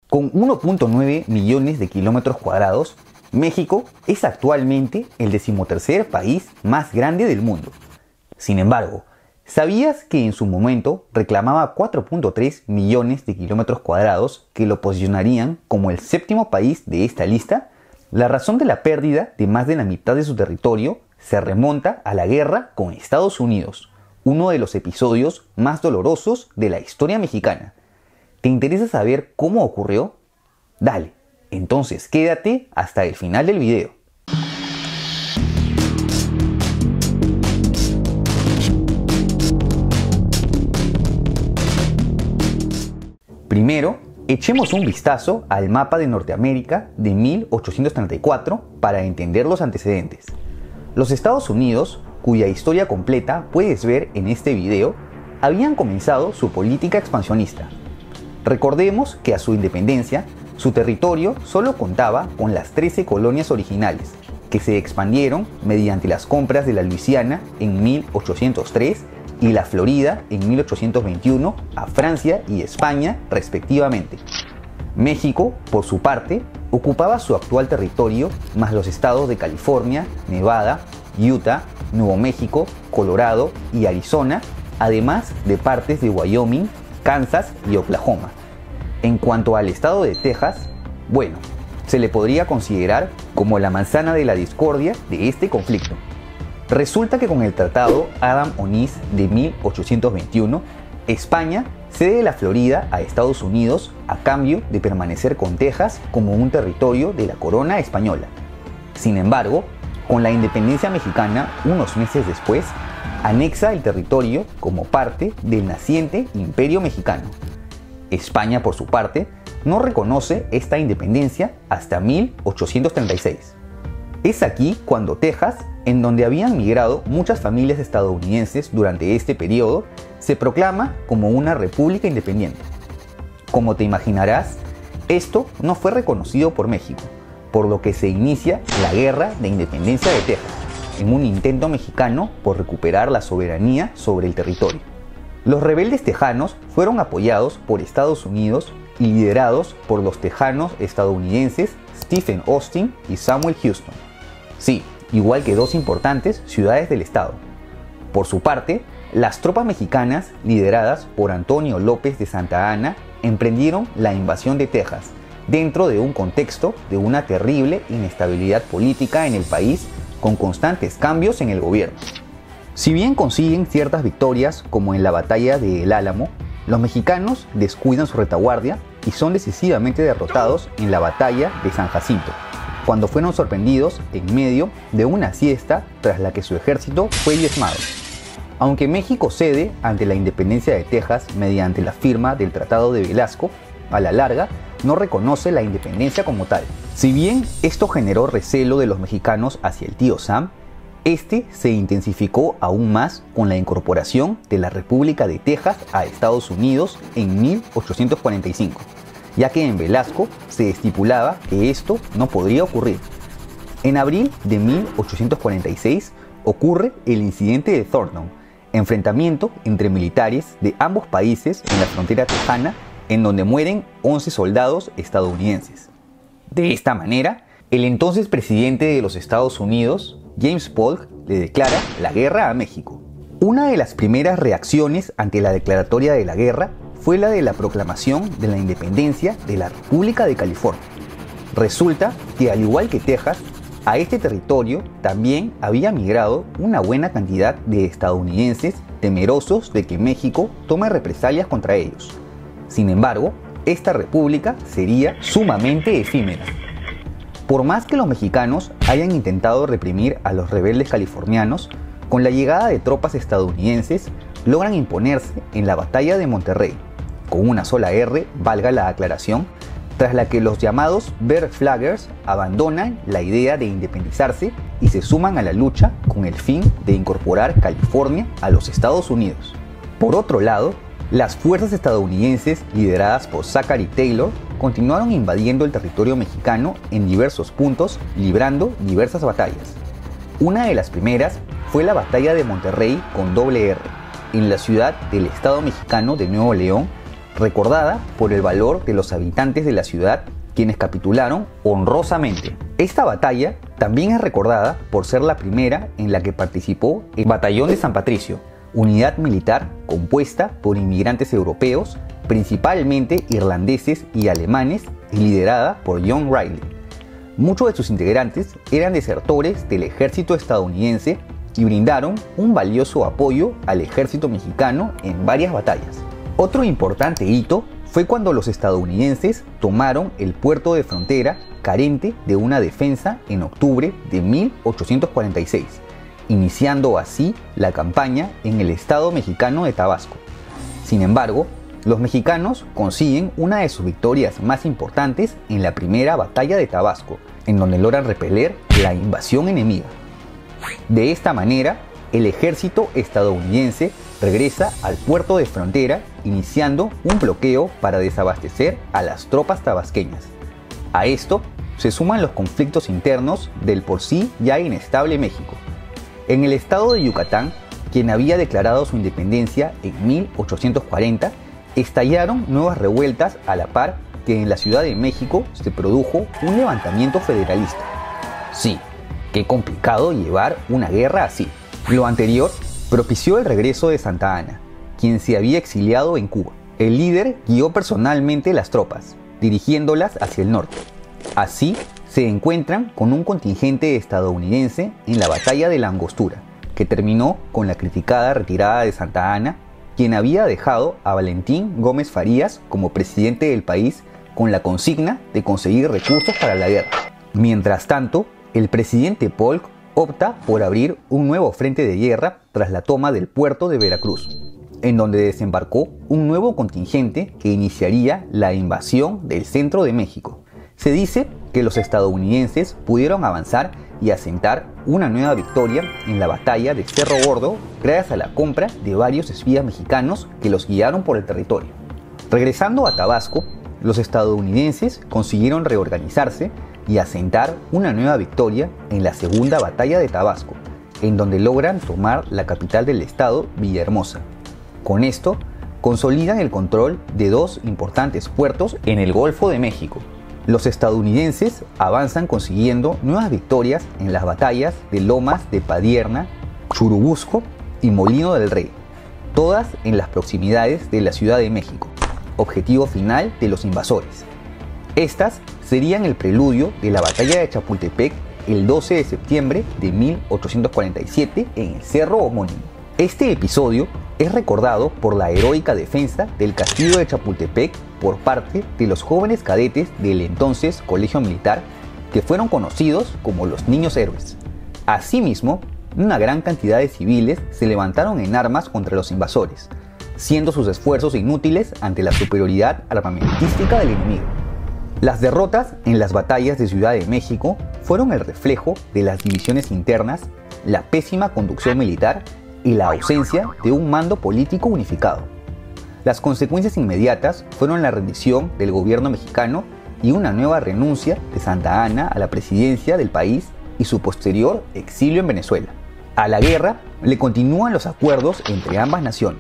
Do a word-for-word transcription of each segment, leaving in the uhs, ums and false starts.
Con uno punto nueve millones de kilómetros cuadrados, México es actualmente el decimotercer país más grande del mundo. Sin embargo, ¿sabías que en su momento reclamaba cuatro punto tres millones de kilómetros cuadrados que lo posicionarían como el séptimo país de esta lista? La razón de la pérdida de más de la mitad de su territorio se remonta a la guerra con Estados Unidos, uno de los episodios más dolorosos de la historia mexicana. ¿Te interesa saber cómo ocurrió? Dale, entonces quédate hasta el final del video. Primero, echemos un vistazo al mapa de Norteamérica de mil ochocientos treinta y cuatro para entender los antecedentes. Los Estados Unidos, cuya historia completa puedes ver en este video, habían comenzado su política expansionista. Recordemos que a su independencia, su territorio solo contaba con las trece colonias originales, que se expandieron mediante las compras de la Luisiana en mil ochocientos tres y la Florida en mil ochocientos veintiuno a Francia y España respectivamente. México, por su parte, ocupaba su actual territorio más los estados de California, Nevada, Utah, Nuevo México, Colorado y Arizona, además de partes de Wyoming, Kansas y Oklahoma. En cuanto al estado de Texas, bueno, se le podría considerar como la manzana de la discordia de este conflicto. Resulta que con el Tratado Adams-Onís de mil ochocientos veintiuno, España cede la Florida a Estados Unidos a cambio de permanecer con Texas como un territorio de la corona española. Sin embargo, con la independencia mexicana unos meses después, anexa el territorio como parte del naciente Imperio Mexicano. España, por su parte, no reconoce esta independencia hasta mil ochocientos treinta y seis. Es aquí cuando Texas, en donde habían migrado muchas familias estadounidenses durante este periodo, se proclama como una república independiente. Como te imaginarás, esto no fue reconocido por México, por lo que se inicia la Guerra de Independencia de Texas, en un intento mexicano por recuperar la soberanía sobre el territorio. Los rebeldes tejanos fueron apoyados por Estados Unidos y liderados por los tejanos estadounidenses Stephen Austin y Samuel Houston. Sí, igual que dos importantes ciudades del estado. Por su parte, las tropas mexicanas, lideradas por Antonio López de Santa Anna, emprendieron la invasión de Texas, dentro de un contexto de una terrible inestabilidad política en el país, con constantes cambios en el gobierno. Si bien consiguen ciertas victorias, como en la batalla de El Álamo, los mexicanos descuidan su retaguardia y son decisivamente derrotados en la batalla de San Jacinto, cuando fueron sorprendidos en medio de una siesta tras la que su ejército fue diezmado. Aunque México cede ante la independencia de Texas mediante la firma del Tratado de Velasco, a la larga no reconoce la independencia como tal. Si bien esto generó recelo de los mexicanos hacia el tío Sam, este se intensificó aún más con la incorporación de la República de Texas a Estados Unidos en mil ochocientos cuarenta y cinco, ya que en Velasco se estipulaba que esto no podría ocurrir. En abril de mil ochocientos cuarenta y seis ocurre el incidente de Thornton, enfrentamiento entre militares de ambos países en la frontera tejana, en donde mueren once soldados estadounidenses. De esta manera, el entonces presidente de los Estados Unidos, James Polk, le declara la guerra a México. Una de las primeras reacciones ante la declaratoria de la guerra fue la de la proclamación de la independencia de la República de California. Resulta que, al igual que Texas, a este territorio también había migrado una buena cantidad de estadounidenses temerosos de que México tome represalias contra ellos. Sin embargo, esta república sería sumamente efímera. Por más que los mexicanos hayan intentado reprimir a los rebeldes californianos, con la llegada de tropas estadounidenses logran imponerse en la batalla de Monterrey, con una sola R, valga la aclaración, tras la que los llamados Bear Flaggers abandonan la idea de independizarse y se suman a la lucha con el fin de incorporar California a los Estados Unidos. Por otro lado, las fuerzas estadounidenses lideradas por Zachary Taylor continuaron invadiendo el territorio mexicano en diversos puntos, librando diversas batallas. Una de las primeras fue la batalla de Monterrey con doble R, en la ciudad del estado mexicano de Nuevo León, recordada por el valor de los habitantes de la ciudad, quienes capitularon honrosamente. Esta batalla también es recordada por ser la primera en la que participó el Batallón de San Patricio, unidad militar compuesta por inmigrantes europeos, principalmente irlandeses y alemanes, y liderada por John Riley. Muchos de sus integrantes eran desertores del ejército estadounidense y brindaron un valioso apoyo al ejército mexicano en varias batallas. Otro importante hito fue cuando los estadounidenses tomaron el puerto de frontera carente de una defensa en octubre de mil ochocientos cuarenta y seis, iniciando así la campaña en el estado mexicano de Tabasco. Sin embargo, los mexicanos consiguen una de sus victorias más importantes en la primera batalla de Tabasco, en donde logran repeler la invasión enemiga. De esta manera, el ejército estadounidense regresa al puerto de frontera, iniciando un bloqueo para desabastecer a las tropas tabasqueñas. A esto se suman los conflictos internos del por sí ya inestable México. En el estado de Yucatán, quien había declarado su independencia en mil ochocientos cuarenta, estallaron nuevas revueltas a la par que en la Ciudad de México se produjo un levantamiento federalista. Sí, qué complicado llevar una guerra así. Lo anterior propició el regreso de Santa Anna, quien se había exiliado en Cuba. El líder guió personalmente las tropas, dirigiéndolas hacia el norte. Así, se encuentran con un contingente estadounidense en la batalla de la Angostura, que terminó con la criticada retirada de Santa Anna, quien había dejado a Valentín Gómez Farías como presidente del país con la consigna de conseguir recursos para la guerra. Mientras tanto, el presidente Polk opta por abrir un nuevo frente de guerra tras la toma del puerto de Veracruz, en donde desembarcó un nuevo contingente que iniciaría la invasión del centro de México. Se dice que los estadounidenses pudieron avanzar y asentar una nueva victoria en la batalla de Cerro Gordo gracias a la compra de varios espías mexicanos que los guiaron por el territorio. Regresando a Tabasco, los estadounidenses consiguieron reorganizarse y asentar una nueva victoria en la segunda batalla de Tabasco, en donde logran tomar la capital del estado, Villahermosa. Con esto, consolidan el control de dos importantes puertos en el Golfo de México. Los estadounidenses avanzan consiguiendo nuevas victorias en las batallas de Lomas de Padierna, Churubusco y Molino del Rey, todas en las proximidades de la Ciudad de México, objetivo final de los invasores. Estas serían el preludio de la batalla de Chapultepec el doce de septiembre de mil ochocientos cuarenta y siete en el cerro homónimo. Este episodio es recordado por la heroica defensa del castillo de Chapultepec por parte de los jóvenes cadetes del entonces Colegio Militar, que fueron conocidos como los Niños Héroes. Asimismo, una gran cantidad de civiles se levantaron en armas contra los invasores, siendo sus esfuerzos inútiles ante la superioridad armamentística del enemigo. Las derrotas en las batallas de Ciudad de México fueron el reflejo de las divisiones internas, la pésima conducción militar y la ausencia de un mando político unificado. Las consecuencias inmediatas fueron la rendición del gobierno mexicano y una nueva renuncia de Santa Anna a la presidencia del país y su posterior exilio en Venezuela. A la guerra le continúan los acuerdos entre ambas naciones.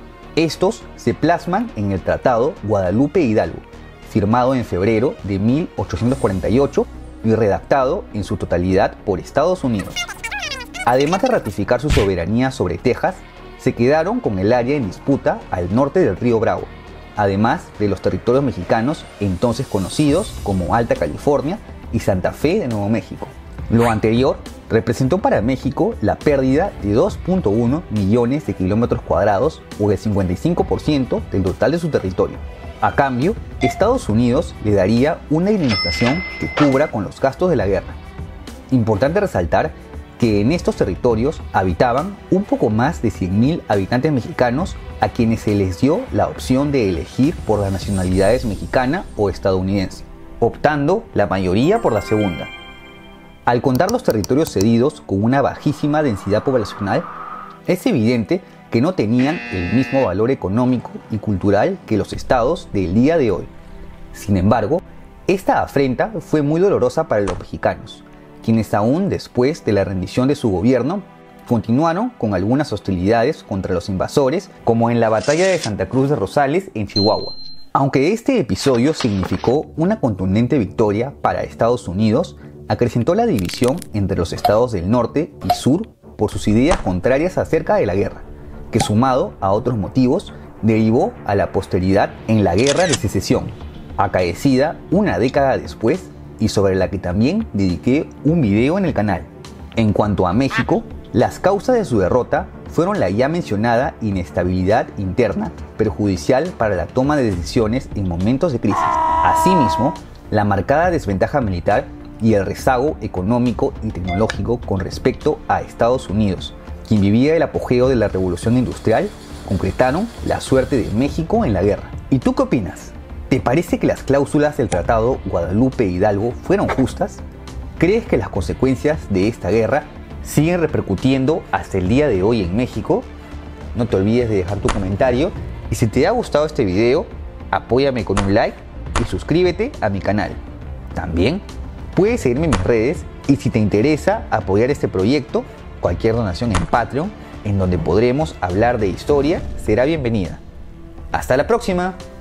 Estos se plasman en el Tratado Guadalupe Hidalgo, firmado en febrero de mil ochocientos cuarenta y ocho y redactado en su totalidad por Estados Unidos. Además de ratificar su soberanía sobre Texas, se quedaron con el área en disputa al norte del río Bravo, además de los territorios mexicanos entonces conocidos como Alta California y Santa Fe de Nuevo México. Lo anterior representó para México la pérdida de dos punto uno millones de kilómetros cuadrados o el cincuenta y cinco por ciento del total de su territorio. A cambio, Estados Unidos le daría una indemnización que cubra con los gastos de la guerra. Importante resaltar que en estos territorios habitaban un poco más de cien mil habitantes mexicanos a quienes se les dio la opción de elegir por las nacionalidades mexicana o estadounidense, optando la mayoría por la segunda. Al contar los territorios cedidos con una bajísima densidad poblacional, es evidente que no tenían el mismo valor económico y cultural que los estados del día de hoy. Sin embargo, esta afrenta fue muy dolorosa para los mexicanos, quienes aún después de la rendición de su gobierno, continuaron con algunas hostilidades contra los invasores, como en la batalla de Santa Cruz de Rosales en Chihuahua. Aunque este episodio significó una contundente victoria para Estados Unidos, acrecentó la división entre los estados del norte y sur por sus ideas contrarias acerca de la guerra, que sumado a otros motivos, derivó a la posteridad en la Guerra de Secesión, acaecida una década después y sobre la que también dediqué un video en el canal. En cuanto a México, las causas de su derrota fueron la ya mencionada inestabilidad interna, perjudicial para la toma de decisiones en momentos de crisis. Asimismo, la marcada desventaja militar y el rezago económico y tecnológico con respecto a Estados Unidos, quien vivía el apogeo de la revolución industrial, concretaron la suerte de México en la guerra. ¿Y tú qué opinas? ¿Te parece que las cláusulas del Tratado Guadalupe-Hidalgo fueron justas? ¿Crees que las consecuencias de esta guerra siguen repercutiendo hasta el día de hoy en México? No te olvides de dejar tu comentario y si te ha gustado este video, apóyame con un like y suscríbete a mi canal. También puedes seguirme en mis redes y si te interesa apoyar este proyecto, cualquier donación en Patreon, en donde podremos hablar de historia, será bienvenida. ¡Hasta la próxima!